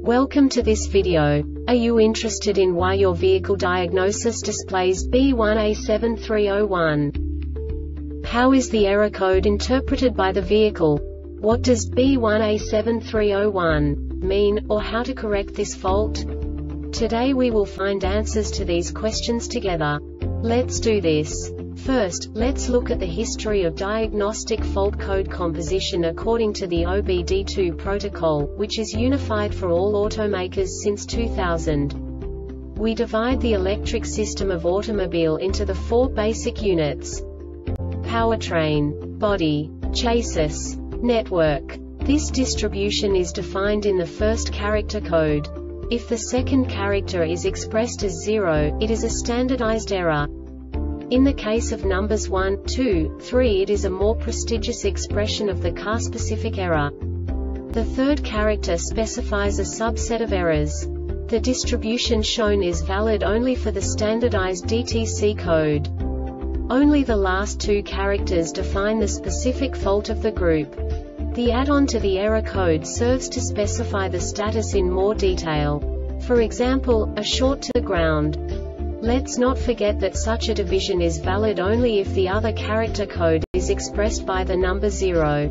Welcome to this video. Are you interested in why your vehicle diagnosis displays B1A7301? How is the error code interpreted by the vehicle? What does B1A7301 mean, or how to correct this fault? Today we will find answers to these questions together. Let's do this. First, let's look at the history of diagnostic fault code composition according to the OBD2 protocol, which is unified for all automakers since 2000. We divide the electric system of automobile into the four basic units: powertrain, body, chassis, network. This distribution is defined in the first character code. If the second character is expressed as 0, it is a standardized error. In the case of numbers 1, 2, 3, it is a more prestigious expression of the car-specific error. The third character specifies a subset of errors. The distribution shown is valid only for the standardized DTC code. Only the last two characters define the specific fault of the group. The add-on to the error code serves to specify the status in more detail. For example, a short to the ground. Let's not forget that such a division is valid only if the other character code is expressed by the number 0.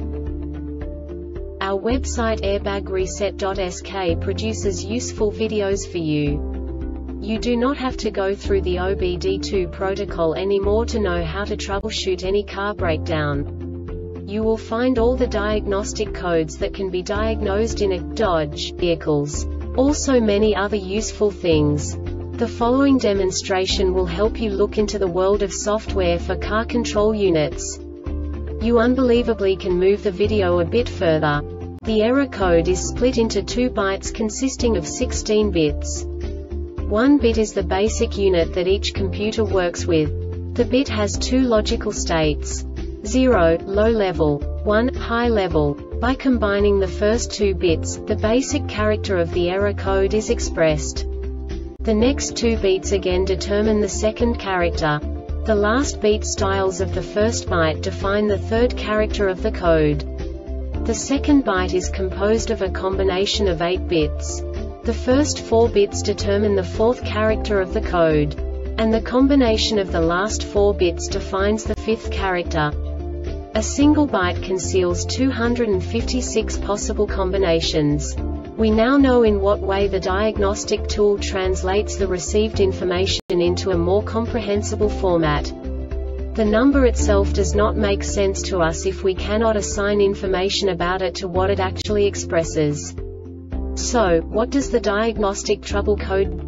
Our website airbagreset.sk produces useful videos for you. You do not have to go through the OBD2 protocol anymore to know how to troubleshoot any car breakdown. You will find all the diagnostic codes that can be diagnosed in a Dodge vehicles. Also many other useful things. The following demonstration will help you look into the world of software for car control units. You unbelievably can move the video a bit further. The error code is split into 2 bytes consisting of 16 bits. 1 bit is the basic unit that each computer works with. The bit has 2 logical states: 0, low level, 1, high level. By combining the first 2 bits, the basic character of the error code is expressed. The next 2 beats again determine the second character. The last beat styles of the first byte define the third character of the code. The second byte is composed of a combination of 8 bits. The first 4 bits determine the fourth character of the code. And the combination of the last 4 bits defines the fifth character. A single byte conceals 256 possible combinations. We now know in what way the diagnostic tool translates the received information into a more comprehensible format. The number itself does not make sense to us if we cannot assign information about it to what it actually expresses. So, what does the diagnostic trouble code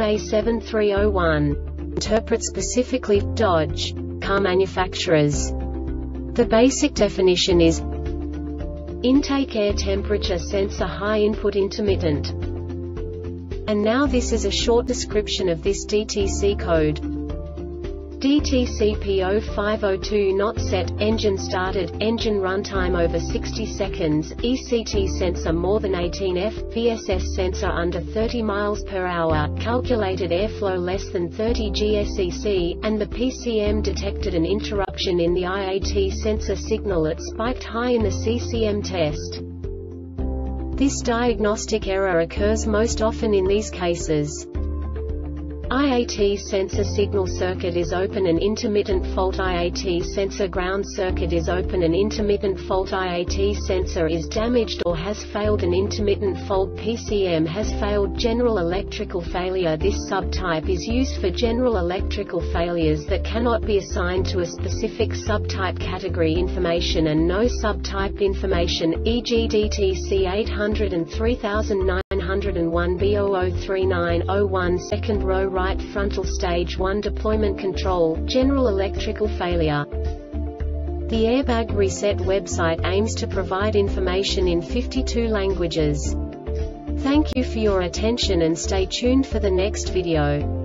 B1A7301 interpret specifically for Dodge car manufacturers? The basic definition is intake air temperature sensor high input intermittent. And now this is a short description of this DTC code. DTC P0502 not set, engine started, engine runtime over 60 seconds, ECT sensor more than 18F, VSS sensor under 30 miles per hour, calculated airflow less than 30 GSEC, and the PCM detected an interruption in the IAT sensor signal. It spiked high in the CCM test. This diagnostic error occurs most often in these cases: IAT sensor signal circuit is open and intermittent fault. IAT sensor ground circuit is open and intermittent fault. IAT sensor is damaged or has failed and intermittent fault. PCM has failed. General electrical failure. This subtype is used for general electrical failures that cannot be assigned to a specific subtype category information and no subtype information, e.g. DTC 800 and 3901 B003901 second row right frontal stage 1 deployment control, general electrical failure. The Airbag Reset website aims to provide information in 52 languages. Thank you for your attention and stay tuned for the next video.